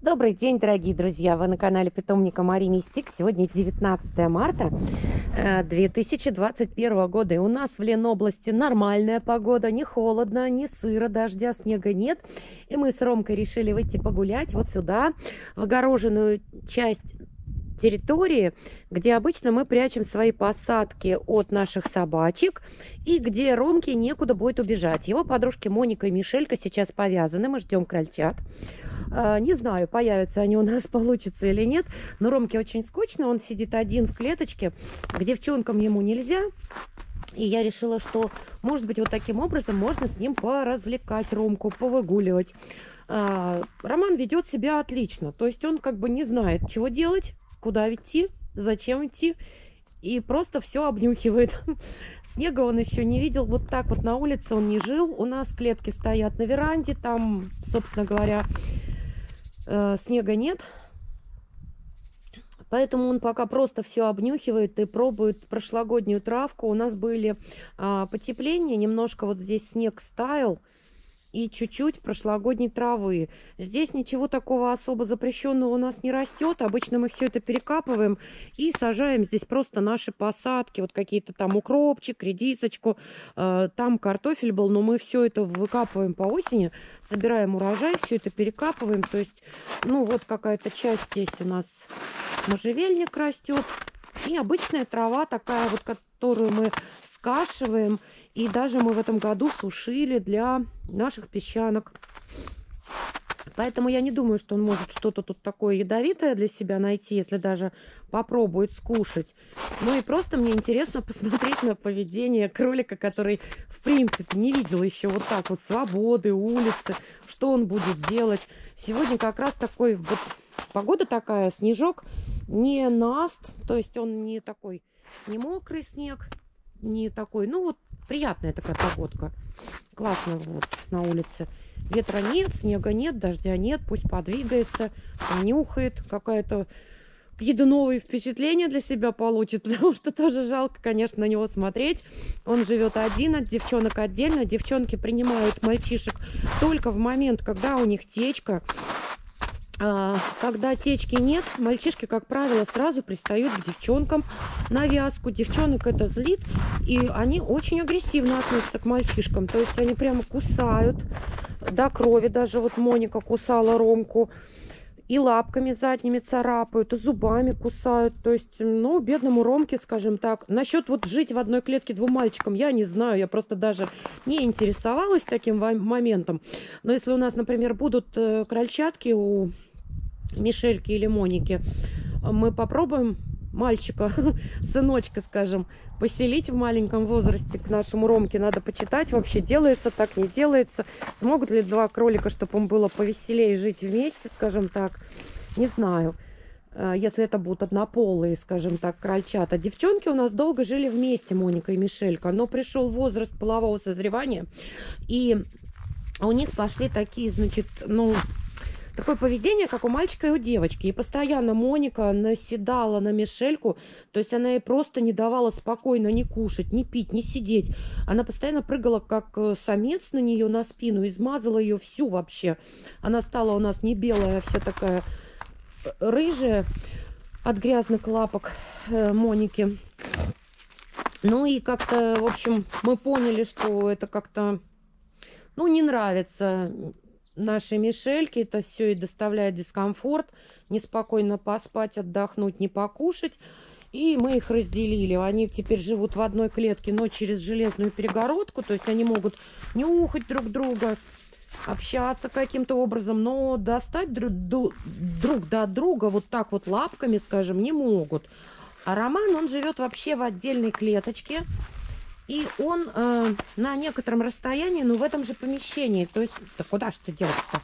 Добрый день, дорогие друзья! Вы на канале питомника Мари Мистик. Сегодня 19 марта 2021 года. И у нас в Ленобласти нормальная погода. Не холодно, не сыро, дождя, снега нет. И мы с Ромкой решили выйти погулять вот сюда, в огороженную часть территории, где обычно мы прячем свои посадки от наших собачек и где Ромке некуда будет убежать. Его подружки Моника и Мишелька сейчас повязаны, мы ждем крольчат. Не знаю, появятся они у нас, получится или нет, но Ромке очень скучно, он сидит один в клеточке, к девчонкам ему нельзя. И я решила, что, может быть, вот таким образом можно с ним поразвлекать Ромку, повыгуливать. Роман ведет себя отлично, то есть он как бы не знает, чего делать, куда идти, зачем идти, и просто все обнюхивает. Снега он еще не видел, вот так вот на улице он не жил. У нас клетки стоят на веранде, там, собственно говоря, снега нет. Поэтому он пока просто все обнюхивает и пробует прошлогоднюю травку. У нас были потепления, немножко вот здесь снег стаял, и чуть-чуть прошлогодней травы. Здесь ничего такого особо запрещенного у нас не растет. Обычно мы все это перекапываем и сажаем здесь просто наши посадки. Вот какие-то там укропчик, редисочку. Там картофель был, но мы все это выкапываем по осени. Собираем урожай, все это перекапываем. То есть, ну вот какая-то часть здесь у нас можжевельник растет. И обычная трава такая вот, которую мы скашиваем. И даже мы в этом году сушили для наших песчанок. Поэтому я не думаю, что он может что-то тут такое ядовитое для себя найти, если даже попробует скушать. Ну и просто мне интересно посмотреть на поведение кролика, который, в принципе, не видел еще вот так вот свободы, улицы, что он будет делать. Сегодня как раз такой вот погода такая, снежок не наст, то есть он не такой, не мокрый снег, не такой, ну вот приятная такая погодка. Классно вот на улице. Ветра нет, снега нет, дождя нет. Пусть подвигается, понюхает. Какая-то какие-то новые впечатления для себя получит. Потому что тоже жалко, конечно, на него смотреть. Он живет один, от девчонок отдельно. Девчонки принимают мальчишек только в момент, когда у них течка. Когда течки нет, мальчишки, как правило, сразу пристают к девчонкам на вязку. Девчонок это злит, и они очень агрессивно относятся к мальчишкам. То есть они прямо кусают до крови. Даже вот Моника кусала Ромку. И лапками задними царапают, и зубами кусают. То есть, ну, бедному Ромке, скажем так. Насчет вот жить в одной клетке двум мальчикам, я не знаю. Я просто даже не интересовалась таким моментом. Но если у нас, например, будут крольчатки у Мишельки или Моники, мы попробуем мальчика, сыночка, скажем, поселить в маленьком возрасте к нашему Ромке. Надо почитать, вообще делается так, не делается. Смогут ли два кролика, чтобы им было повеселее жить вместе, скажем так, не знаю. Если это будут однополые, скажем так, крольчата. Девчонки у нас долго жили вместе, Моника и Мишелька, но пришел возраст полового созревания, и у них пошли такие, значит, ну, такое поведение, как у мальчика и у девочки. И постоянно Моника наседала на Мишельку. То есть она ей просто не давала спокойно ни кушать, ни пить, ни сидеть. Она постоянно прыгала, как самец, на нее на спину. Измазала ее всю вообще. Она стала у нас не белая, а вся такая рыжая от грязных лапок Моники. Ну и как-то, в общем, мы поняли, что это как-то, ну, не нравится нашей Мишельке. Это все и доставляет дискомфорт. Неспокойно поспать, отдохнуть, не покушать. И мы их разделили. Они теперь живут в одной клетке, но через железную перегородку. То есть они могут нюхать друг друга, общаться каким-то образом, но достать друг до друга вот так вот лапками, скажем, не могут. А Роман, он живет вообще в отдельной клеточке. И он на некотором расстоянии, но в этом же помещении. То есть, да куда ж ты делась-то?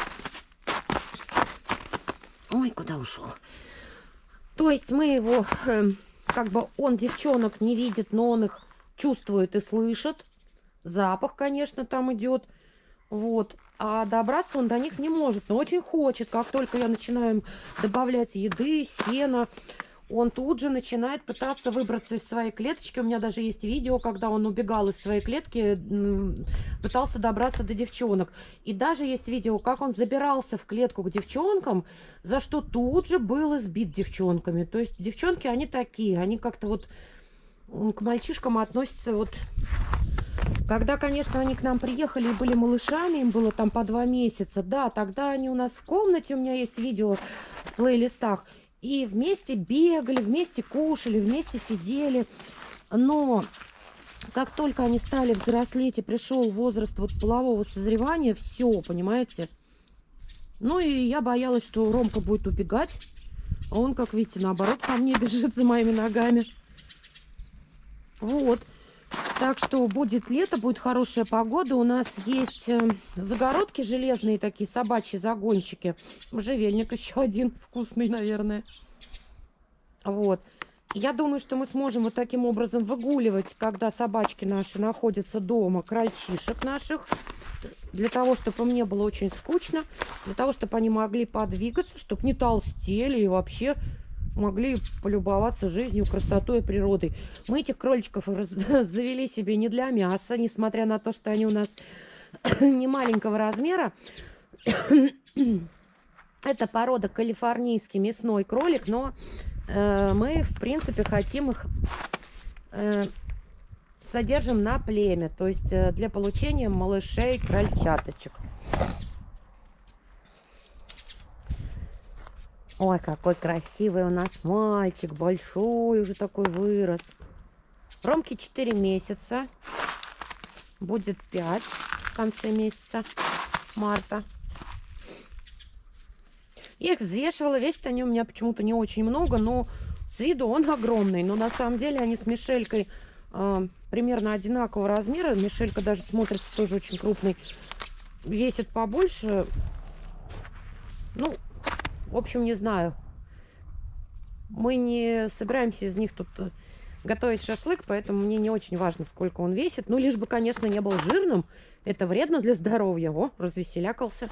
Ой, куда ушел? То есть мы его, как бы он девчонок не видит, но он их чувствует и слышит. Запах, конечно, там идет. Вот. А добраться он до них не может, но очень хочет. Как только я начинаю добавлять еды, сена, он тут же начинает пытаться выбраться из своей клеточки. У меня даже есть видео, когда он убегал из своей клетки, пытался добраться до девчонок. И даже есть видео, как он забирался в клетку к девчонкам, за что тут же был избит девчонками. То есть девчонки, они такие, они как-то вот к мальчишкам относятся вот... Когда, конечно, они к нам приехали и были малышами, им было там по 2 месяца, да, тогда они у нас в комнате, у меня есть видео в плейлистах, и вместе бегали, вместе кушали, вместе сидели. Но как только они стали взрослеть и пришел возраст вот полового созревания, все, понимаете? Ну и я боялась, что Ромка будет убегать, а он, как видите, наоборот, ко мне бежит за моими ногами. Вот. Так что будет лето, будет хорошая погода. У нас есть загородки железные, такие собачьи загончики. Можжевельник еще один вкусный, наверное. Вот. Я думаю, что мы сможем вот таким образом выгуливать, когда собачки наши находятся дома, крольчишек наших. Для того, чтобы им не было очень скучно. Для того, чтобы они могли подвигаться, чтобы не толстели и вообще... могли полюбоваться жизнью, красотой и природой. Мы этих кроличков завели себе не для мяса, несмотря на то, что они у нас не маленького размера. Это порода калифорнийский мясной кролик, но мы, в принципе, хотим их содержим на племя, то есть для получения малышей, крольчаточек. Ой, какой красивый у нас мальчик, большой уже такой вырос. Ромке 4 месяца, будет 5 в конце месяца марта. Я их взвешивала, весят они у меня почему-то не очень много, но с виду он огромный. Но на самом деле они с Мишелькой примерно одинакового размера. Мишелька даже смотрится тоже очень крупный, весит побольше. Ну... В общем, не знаю. Мы не собираемся из них тут готовить шашлык, поэтому мне не очень важно, сколько он весит. Ну, лишь бы, конечно, не был жирным. Это вредно для здоровья. О, развеселякался.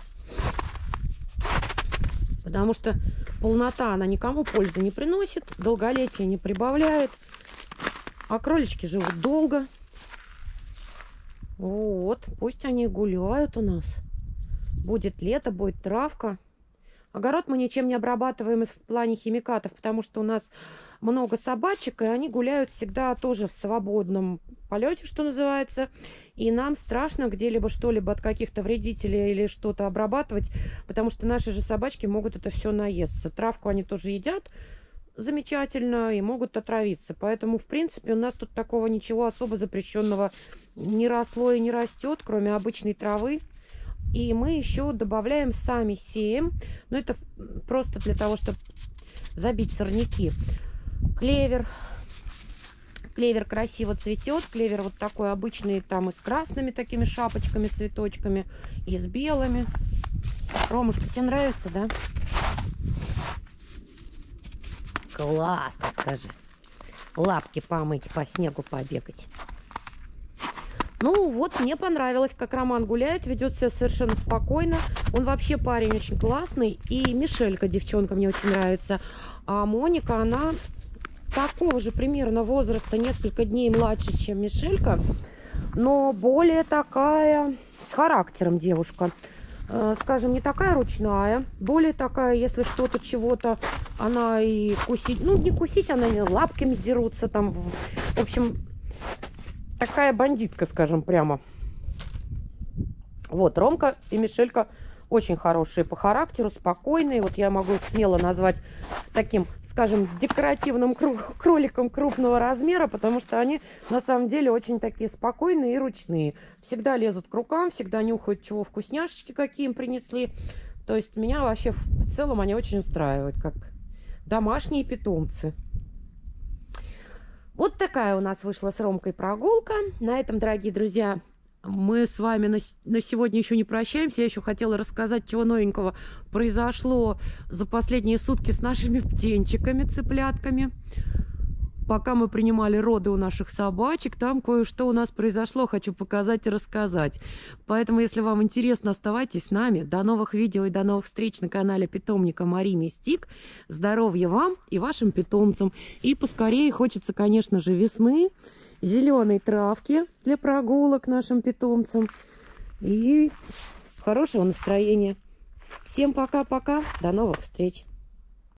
Потому что полнота, она никому пользы не приносит, долголетие не прибавляет. А кролички живут долго. Вот, пусть они гуляют у нас. Будет лето, будет травка. Огород мы ничем не обрабатываем в плане химикатов, потому что у нас много собачек, и они гуляют всегда тоже в свободном полете, что называется. И нам страшно где-либо что-либо от каких-то вредителей или что-то обрабатывать, потому что наши же собачки могут это все наесться. Травку они тоже едят замечательно и могут отравиться. Поэтому, в принципе, у нас тут такого ничего особо запрещенного не росло и не растет, кроме обычной травы. И мы еще добавляем, сами сеем, но это просто для того, чтобы забить сорняки. Клевер. Клевер красиво цветет. Клевер вот такой обычный, там и с красными такими шапочками, цветочками, и с белыми. Ромушка, тебе нравится, да? Классно, скажи. Лапки помыть, по снегу побегать. Ну вот, мне понравилось, как Роман гуляет, ведет себя совершенно спокойно. Он вообще парень очень классный. И Мишелька, девчонка, мне очень нравится. А Моника, она такого же примерно возраста, несколько дней младше, чем Мишелька. Но более такая, с характером девушка. Скажем, не такая ручная. Более такая, если что-то, чего-то, она и кусить... Ну, не кусить, она лапками дерутся там. В общем... Такая бандитка, скажем прямо. Вот, Ромка и Мишелька очень хорошие по характеру, спокойные. Вот я могу их смело назвать таким, скажем, декоративным кроликом крупного размера, потому что они на самом деле очень такие спокойные и ручные. Всегда лезут к рукам, всегда нюхают, чего вкусняшечки какие им принесли. То есть меня вообще в целом они очень устраивают, как домашние питомцы. Вот такая у нас вышла с Ромкой прогулка. На этом, дорогие друзья, мы с вами на сегодня еще не прощаемся. Я еще хотела рассказать, чего новенького произошло за последние сутки с нашими птенчиками, цыплятками. пока мы принимали роды у наших собачек, там кое-что у нас произошло, хочу показать и рассказать. Поэтому, если вам интересно, оставайтесь с нами. До новых видео и до новых встреч на канале питомника Мари Мистик. Здоровья вам и вашим питомцам. И поскорее хочется, конечно же, весны, зеленой травки для прогулок нашим питомцам и хорошего настроения. Всем пока-пока, до новых встреч!